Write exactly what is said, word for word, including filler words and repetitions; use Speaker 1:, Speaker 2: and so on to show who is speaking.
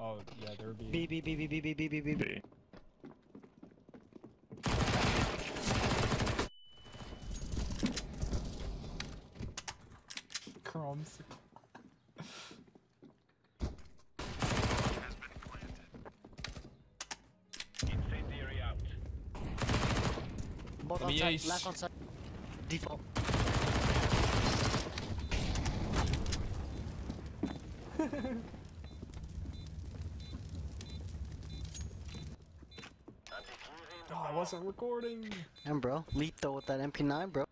Speaker 1: Oh, yeah, there would
Speaker 2: B,
Speaker 1: be.
Speaker 2: B, B, B, B, B, B, B, B.
Speaker 3: B.
Speaker 1: Crumbs.
Speaker 4: Incendiary out.
Speaker 2: Both
Speaker 1: Let me
Speaker 2: outside,
Speaker 1: ace.
Speaker 2: last outside. Default.
Speaker 1: Oh, I wasn't recording.
Speaker 2: And bro, lethal with that M P nine, bro.